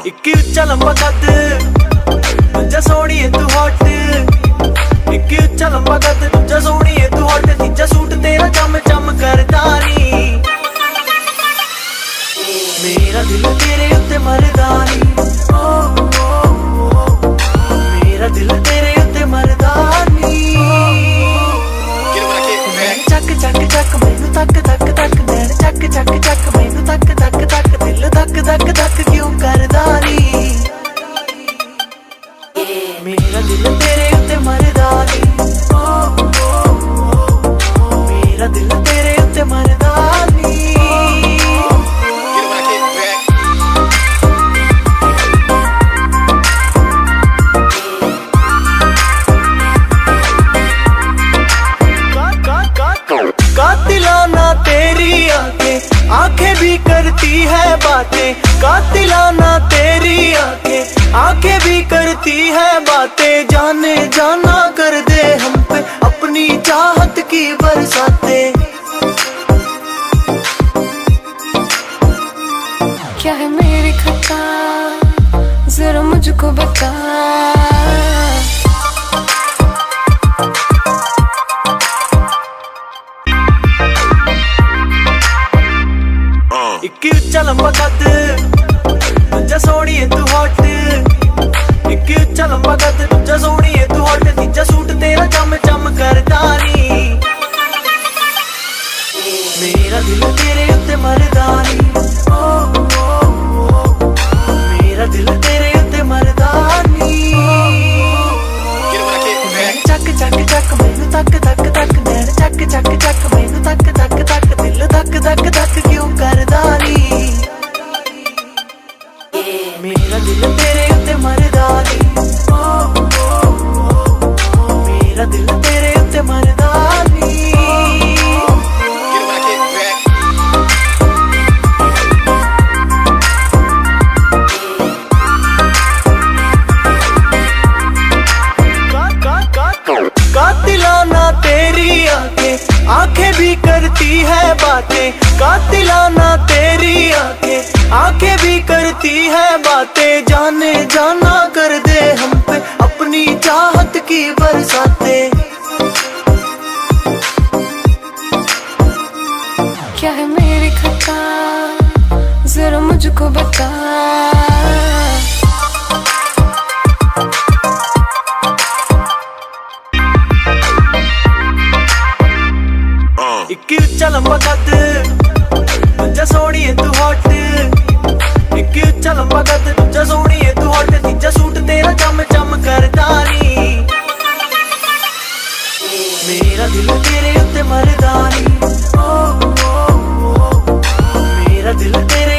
एक उच्चा लंबा कद दूजा सोहणीए तू हॉट, एक उच्चा लंबा कद दूजा सोहणीए तू हॉट, तीजा सूट तेरा चम चम करदा नी, मेरा दिल तेरे उत्ते मरदा नी, मेरा दिल तेरे उत्ते मरदा नी। चक चक चक मैनू तक तक तक नैन चक चक चक मैनू तक तक तक दिल धक धक धक क्यों करदा नी, मेरा दिल तेरे उत्ते मरदा नी, मेरा दिल तेरे उत्ते मरदा नी। कातिलाना तेरी आंखें आंखें भी करती है बातें, कातिलाना तेरी आंखें भी करती है बातें, जाने जाना कर दे हम पे अपनी चाहत की बरसातें। क्या है मेरी खता जरा मुझको बता, एक उच्चा लंबा कद दूजा सोहणीए तू हॉट, एक उच्चा लंबा कद दूजा सोहणीए तू हॉट, तीजा सूट तेरा चम चम करदा नी, मेरा दिल तेरे उत्ते मरदा नी, मेरा दिल तेरे उत्ते मरदा नी। चक चक चक मैनू तक तक तक नैन चक चक चक मैनू तक तक तक दिल धक धक धक क्यों करदा नी, मेरा दिल तेरे उत्ते मरदा नी, मेरा दिल तेरे उत्ते मरदा नी। कातिलाना तेरी आंखें भी करती है बातें, कातिलाना तेरी आंखें भी करती है बातें, जाने जाना कर दे हम पे अपनी चाहत की बरसातें। क्या है मेरी खता जरा मुझको बता, एक उच्चा लंबा कद दूजा सोहणीए तू हॉट, एक उच्चा लंबा कद दूजा सोहणीए तू हॉट, तीजा सूट तेरा चम चम करदा नी, मेरा दिल तेरे उत्ते मरदा नी, मेरा दिल तेरे